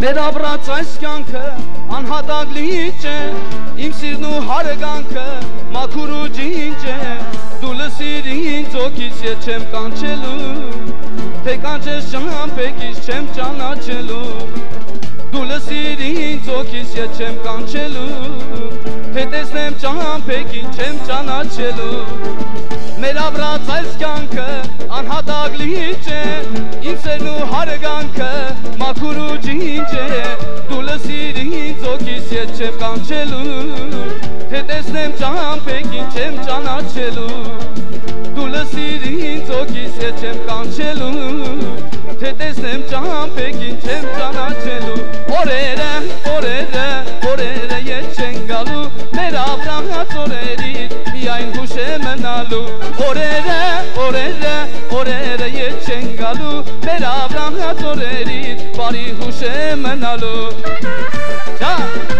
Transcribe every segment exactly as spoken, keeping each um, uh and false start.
Մեր ապրած այս կյանքը անհատակ լիճ է, իմ սիրն ու հարգանքը մաքուր ու ջինջ է, դու լսիր ինձ օքից ես չեմ կանչելու, թե կանչես ճամփեքից չեմ ճանաչելու, դու լսիր ինձ օքից ես չեմ կանչելու, թե տեսնեմ ճամփեքին չեմ ճանաչելու, մեր ապրած այս կյանքը անհատակ լիճ է, իմ սերն ու հարգանքը մաքուր ու ջինջ է, դու լսիր ինձ օքից ես չեմ կանչելու, թե տեսնեմ ճամփեքին չեմ ճանաչելու, դու լսիր ինձ օքից ես չեմ կանչելու, թե տեսնեմ ճամփեքին չեմ ճանաչելու, օրերը, օրերը, օրերը ես չեն գալու, մեր ապրած օրերից միայն հուշ է մնալու, օրերը, օրերը, օրերը ես չեն գալու, մեր ապրած օրերից բարի հուշ է մնալու, Ջա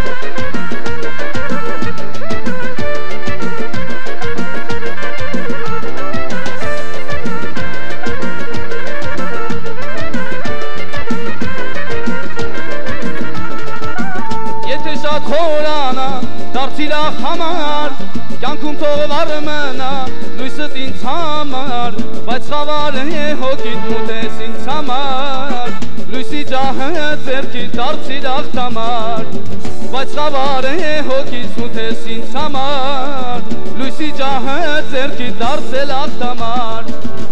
Խորանա, դարձիր աղ համար, կյանքում թող վարմնա, լույսըտ ինձ համար, բայց խավար է հոգիտ մութես ինձ համար, լույսի ջահը ձերքից դարձիր աղ համար, բայց խավար է հոգիտ մութես ինձ համար, լույսի ջահը ձերքից դարձել աղ համար,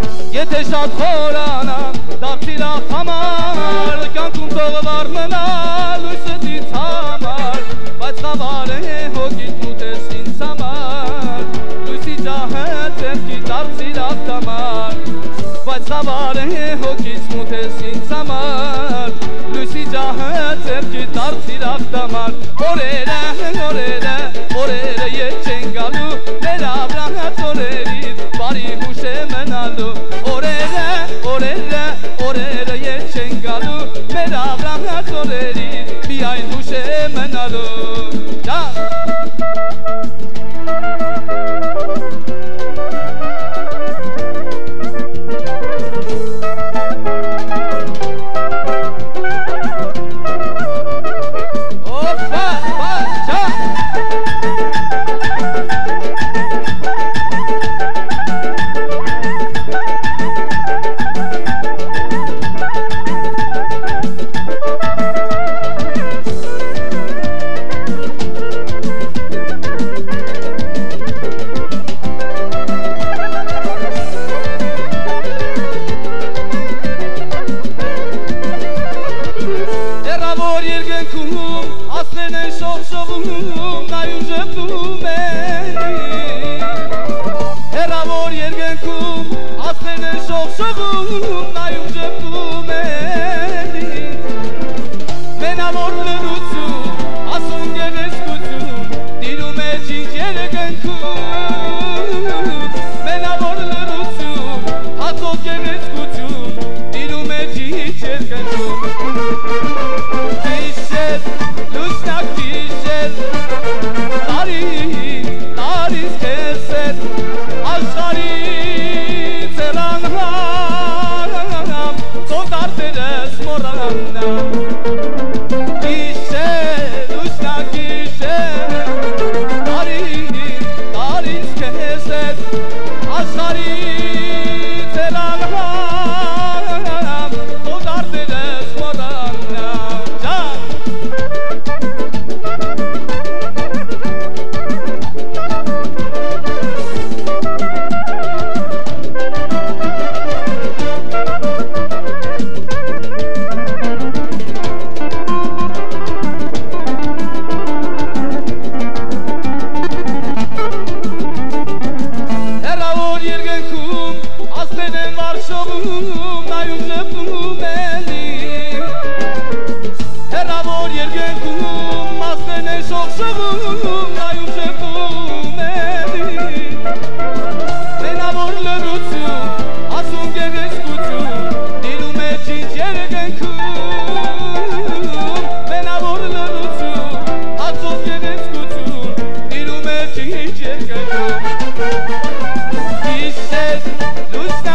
եթե շատ խորանա, դարձիր աղ համար, կյանքում թող վարմնա, լույսըտ ինձ համար, բայց խավար է հոգիտ մութես ինձ համար, լույսի ջահը ձերքից դարձիր աղ համար, բայց խավար է հոգիտ մութես ինձ համար, լույսի ջահը ձերքից դարձիր աղ համար, օրերը, օրերը, օրերը ես չեն գալու, մեր ապրած օրերից բարի հուշ է մնալու, օրերը, օրերը, օրերը ես չեն գալու, մեր ապրած օրերից միայն հուշ է մնալու,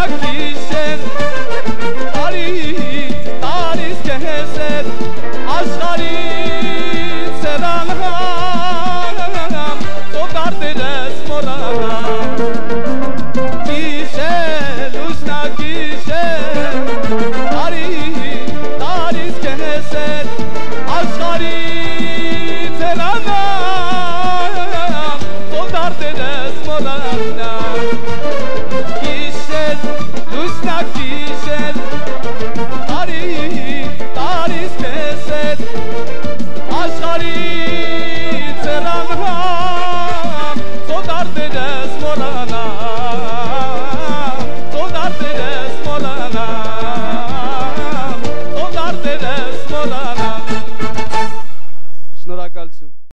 As Ջերանա